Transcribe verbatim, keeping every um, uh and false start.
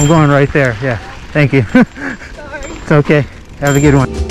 I'm going right there. Yeah. Thank you. Sorry. It's okay. Have a good one.